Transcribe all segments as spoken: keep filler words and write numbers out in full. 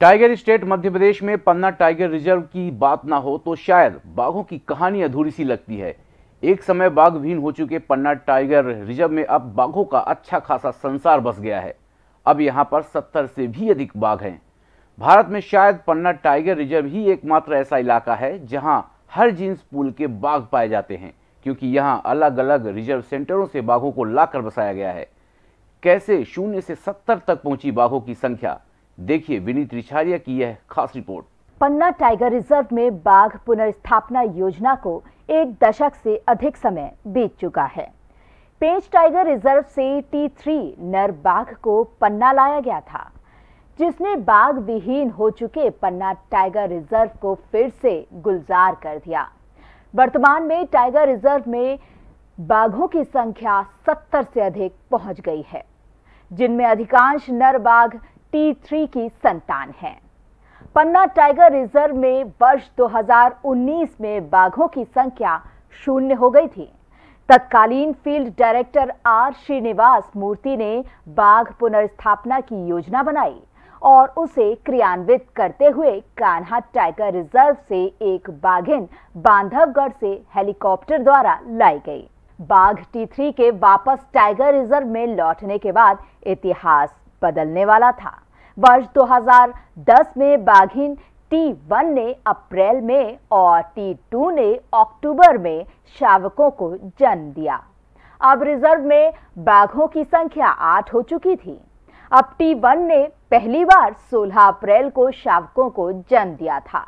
Tiger state Madhya Pradesh में पन्ना tiger reserve की बात ना हो तो शायद बाघों की कहानी अधूरी सी लगती है। एक समय बाघ विहीन हो चुके पन्ना टाइगर रिजर्व में अब बाघों का अच्छा खासा संसार बस गया है। अब यहाँ पर सत्तर से भी अधिक बाघ हैं। भारत में शायद पन्ना टाइगर रिजर्व ही एकमात्र ऐसा इलाका है जहाँ हर जीन्स पूल के बाघ पाए जाते हैं, क्योंकि यहाँ अलग अलग रिजर्व सेंटरों से बाघों को लाकर बसाया गया है। कैसे शून्य से सत्तर तक पहुंची बाघों की संख्या, देखिए विनीत रिछारिया की यह खास रिपोर्ट। पन्ना टाइगर रिजर्व में बाघ पुनर्स्थापना योजना को एक दशक से अधिक समय बीत चुका है। पेंच टाइगर रिजर्व से टी थ्री नर बाघ को पन्ना लाया गया था, जिसने बाघ विहीन हो चुके पन्ना टाइगर रिजर्व को फिर से गुलजार कर दिया। वर्तमान में टाइगर रिजर्व में बाघों की संख्या सत्तर से अधिक पहुंच गई है, जिनमें अधिकांश नर बाघ टी थ्री की संतान है। पन्ना टाइगर रिजर्व में वर्ष दो हज़ार उन्नीस में बाघों की संख्या शून्य हो गई थी। तत्कालीन field director R Srinivas Murthy ने बाघ पुनर्स्थापना की योजना बनाई और उसे क्रियान्वित करते हुए कान्हा टाइगर रिजर्व से एक बाघिन बांधवगढ़ से हेलीकॉप्टर द्वारा लाई गई। बाघ टी थ्री के वापस टाइगर रिजर्व में लौटने के बाद इतिहास बदलने वाला था। वर्ष दो हज़ार दस में बाघिन टी वन ने अप्रैल में और टी टू ने अक्टूबर में शावकों को जन्म दिया। अब रिजर्व में बाघों की संख्या आठ हो चुकी थी। अब टी वन ने पहली बार सोलह अप्रैल को शावकों को जन्म दिया था।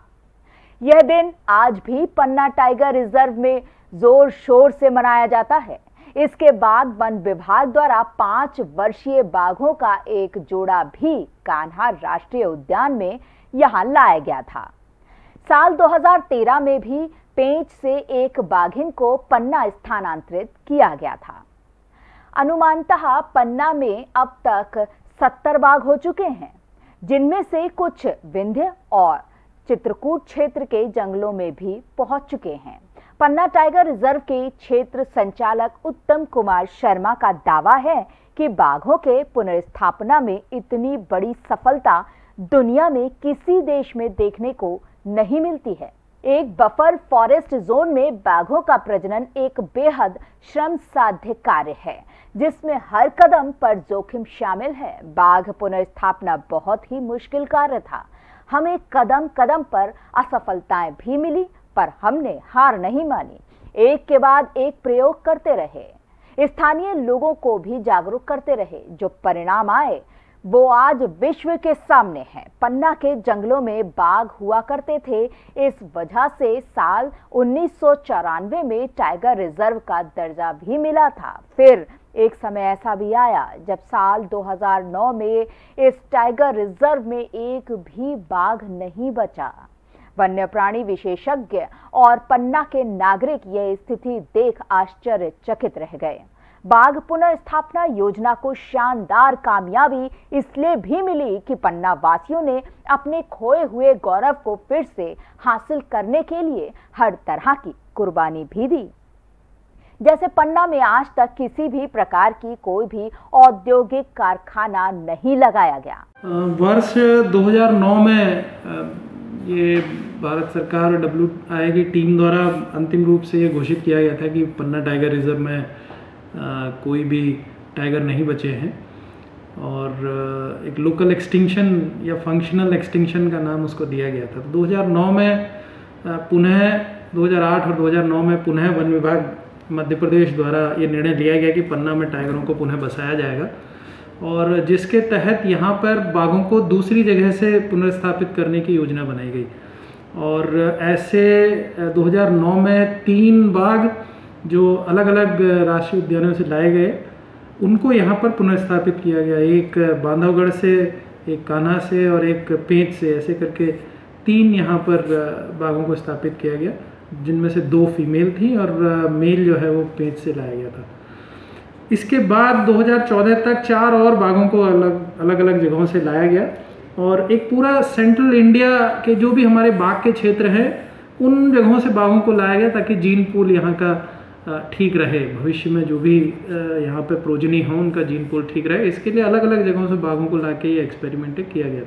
यह दिन आज भी पन्ना टाइगर रिजर्व में जोर शोर से मनाया जाता है। इसके बाद वन विभाग द्वारा पांच वर्षीय बाघों का एक जोड़ा भी कान्हा राष्ट्रीय उद्यान में यहां लाया गया था। साल दो हज़ार तेरह में भी पेंच से एक बाघिन को पन्ना स्थानांतरित किया गया था। अनुमानतः पन्ना में अब तक सत्तर बाघ हो चुके हैं, जिनमें से कुछ विंध्य और चित्रकूट क्षेत्र के जंगलों में भी पहुंच चुके हैं। पन्ना टाइगर रिजर्व के क्षेत्र संचालक उत्तम कुमार शर्मा का दावा है कि बाघों के पुनर्स्थापना में इतनी बड़ी सफलता दुनिया में किसी देश में देखने को नहीं मिलती है। एक बफर फॉरेस्ट जोन में बाघों का प्रजनन एक बेहद श्रम साध्य कार्य है, जिसमें हर कदम पर जोखिम शामिल है। बाघ पुनर्स्थापना बहुत ही मुश्किल कार्य था। हमें कदम कदम पर असफलताएं भी मिली, पर हमने हार नहीं मानी। एक के बाद एक प्रयोग करते रहे, स्थानीय लोगों को भी जागरूक करते रहे। जो परिणाम आए वो आज विश्व के सामने है। पन्ना के जंगलों में बाघ हुआ करते थे। इस वजह से साल उन्नीस सौ चौरानवे में टाइगर रिजर्व का दर्जा भी मिला था। फिर एक समय ऐसा भी आया जब साल दो हज़ार नौ में इस टाइगर रिजर्व में एक भी बाघ नहीं बचा। वन्य प्राणी विशेषज्ञ और पन्ना के नागरिक यह स्थिति देख आश्चर्यचकित रह गए। बाघ पुनर्स्थापना योजना को शानदार कामयाबी इसलिए भी मिली कि पन्ना वासियों ने अपने खोए हुए गौरव को फिर से हासिल करने के लिए हर तरह की कुर्बानी भी दी। जैसे पन्ना में आज तक किसी भी प्रकार की कोई भी औद्योगिक कारखाना नहीं लगाया गया। वर्ष दो हज़ार नौ में ये भारत सरकार और डब्ल्यू आई की टीम द्वारा अंतिम रूप से ये घोषित किया गया था कि पन्ना टाइगर रिजर्व में आ, कोई भी टाइगर नहीं बचे हैं और एक लोकल एक्सटिंक्शन या फंक्शनल एक्सटिंक्शन का नाम उसको दिया गया था। तो दो हज़ार नौ में पुनः दो हज़ार आठ और दो हज़ार नौ में पुनः वन विभाग मध्य प्रदेश द्वारा ये निर्णय लिया गया कि पन्ना में टाइगरों को पुनः बसाया जाएगा, और जिसके तहत यहाँ पर बाघों को दूसरी जगह से पुनर्स्थापित करने की योजना बनाई गई। और ऐसे दो हज़ार नौ में तीन बाघ जो अलग अलग राष्ट्रीय उद्यानों से लाए गए, उनको यहाँ पर पुनर्स्थापित किया गया। एक बांधवगढ़ से, एक कान्हा से और एक पेंच से, ऐसे करके तीन यहाँ पर बाघों को स्थापित किया गया, जिनमें से दो फीमेल थी और मेल जो है वो पेंच से लाया गया था। इसके बाद दो हज़ार चौदह तक चार और बाघों को अलग अलग अलग जगहों से लाया गया और एक पूरा सेंट्रल इंडिया के जो भी हमारे बाघ के क्षेत्र हैं उन जगहों से बाघों को लाया गया, ताकि जीन पूल यहाँ का ठीक रहे। भविष्य में जो भी यहाँ पे प्रोजनी हो उनका जीन पूल ठीक रहे, इसके लिए अलग अलग जगहों से बाघों को ला के ये एक्सपेरिमेंट किया गया था।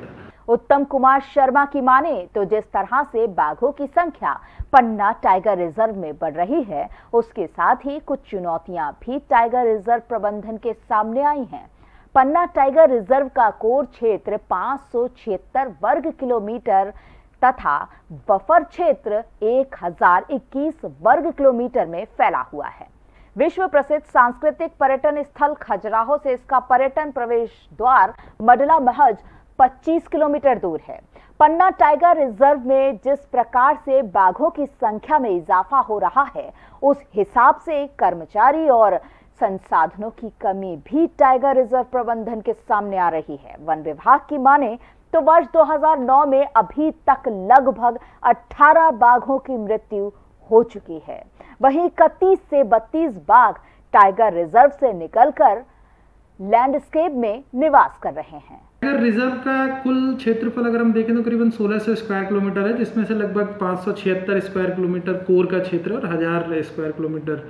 उत्तम कुमार शर्मा की माने तो जिस तरह से बाघों की संख्या पन्ना टाइगर रिजर्व में बढ़ रही है, उसके साथ ही कुछ चुनौतियां भी टाइगर रिजर्व प्रबंधन के सामने आई हैं। पन्ना टाइगर रिजर्व का कोर क्षेत्र पाँच सौ छिहत्तर वर्ग किलोमीटर तथा बफर क्षेत्र एक हजार इक्कीस वर्ग किलोमीटर में फैला हुआ है। विश्व प्रसिद्ध सांस्कृतिक पर्यटन स्थल खजुराहो से इसका पर्यटन प्रवेश द्वार मडला महज पच्चीस किलोमीटर दूर है। पन्ना टाइगर रिजर्व में जिस प्रकार से बाघों की संख्या में इजाफा हो रहा है, उस हिसाब से कर्मचारी और संसाधनों की कमी भी टाइगर रिजर्व प्रबंधन के सामने आ रही है। वन विभाग की माने तो वर्ष दो हज़ार नौ में अभी तक लगभग अठारह बाघों की मृत्यु हो चुकी है। वहीं इकतीस से बत्तीस बाघ टाइगर रिजर्व से निकलकर लैंडस्केप में निवास कर रहे हैं। टाइगर रिजर्व का कुल क्षेत्रफल अगर हम देखें तो करीबन सोलह सौ स्क्वायर किलोमीटर है, जिसमें से लगभग पाँच सौ छिहत्तर स्क्वायर किलोमीटर कोर का क्षेत्र और हजार स्क्वायर किलोमीटर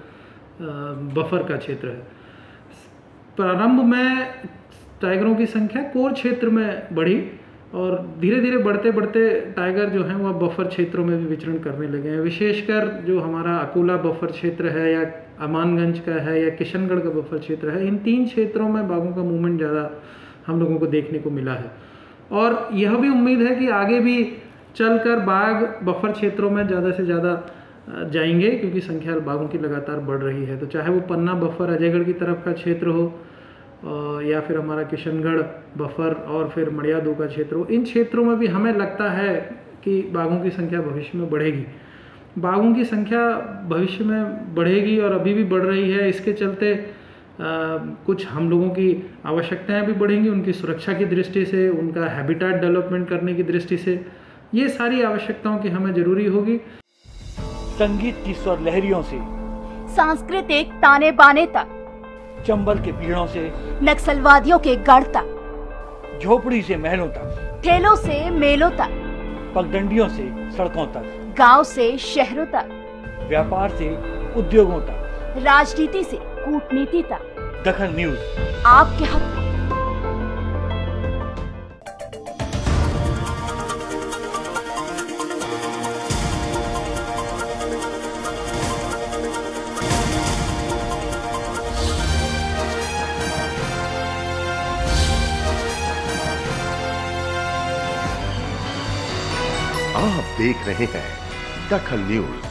बफर का क्षेत्र है। प्रारंभ में टाइगरों की संख्या कोर क्षेत्र में बढ़ी और धीरे धीरे बढ़ते बढ़ते टाइगर जो हैं वह बफर क्षेत्रों में भी विचरण करने लगे हैं। विशेषकर जो हमारा अकोला बफर क्षेत्र है या अमानगंज का है या किशनगढ़ का बफर क्षेत्र है, इन तीन क्षेत्रों में बाघों का मूवमेंट ज़्यादा हम लोगों को देखने को मिला है। और यह भी उम्मीद है कि आगे भी चलकर बाघ बफर क्षेत्रों में ज़्यादा से ज़्यादा जाएंगे, क्योंकि संख्या बाघों की लगातार बढ़ रही है। तो चाहे वो पन्ना बफर अजयगढ़ की तरफ का क्षेत्र हो या फिर हमारा किशनगढ़ बफर और फिर मड़िया दो का क्षेत्र हो, इन क्षेत्रों में भी हमें लगता है कि बाघों की संख्या भविष्य में बढ़ेगी। बाघों की संख्या भविष्य में बढ़ेगी और अभी भी बढ़ रही है। इसके चलते आ, कुछ हम लोगों की आवश्यकताएं भी बढ़ेंगी, उनकी सुरक्षा की दृष्टि से, उनका हैबिटेट डेवलपमेंट करने की दृष्टि से। ये सारी आवश्यकताओं की हमें जरूरी होगी। संगीत की स्वर लहरियों से सांस्कृतिक ताने बाने तक, चंबल के पीड़ों से नक्सलवादियों के गढ़ तक, झोपड़ी से महलों तक, ठेलों से मेलों तक, पगडंडियों से सड़कों तक, गांव से शहरों तक, व्यापार से उद्योगों तक, राजनीति से कूटनीति तक, दखल न्यूज आपके हाथ में। आप देख रहे हैं दखल न्यूज।